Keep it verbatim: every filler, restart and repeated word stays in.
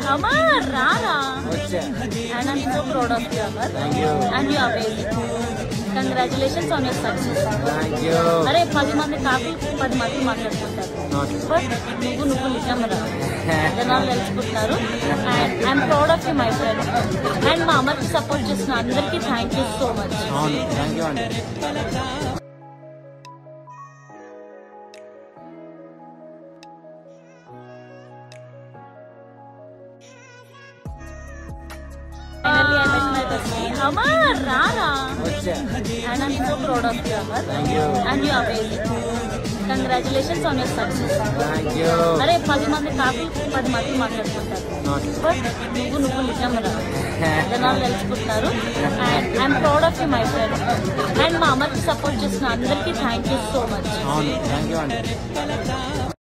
Amar, Rara. And I'm so proud of you, Amar. Thank you. And you are amazing. Congratulations on your success. Thank you. అరే పది మంది copy పది మంది మాట్లాడుకుంటారు but నువ్వు నువ్వు నిజం రా జనాలు తెలుసుకుంటున్నారు and I'm proud of you my friend and మా అమ్మకి సపోర్ట్ చేసిన అందరికీ థ్యాంక్ యూ సో మచ్. అవును థ్యాంక్ యూ అండి. Finally, I met my bestie. Amar, Rara. And I'm so proud of you, Amar. Thank you. And you are amazing. Congratulations on your success. Thank you. అరే పది మంది copy పది మంది మాట్లాడుకుంటారు but నువ్వు నువ్వు నిజం రా జనాలు తెలుసుకుంటున్నారు and I'm proud of you my friend and మా అమ్మకి సపోర్ట్ చేసిన అందరికీ థ్యాంక్ యూ సో మచ్. అవును థ్యాంక్ యూ అండి.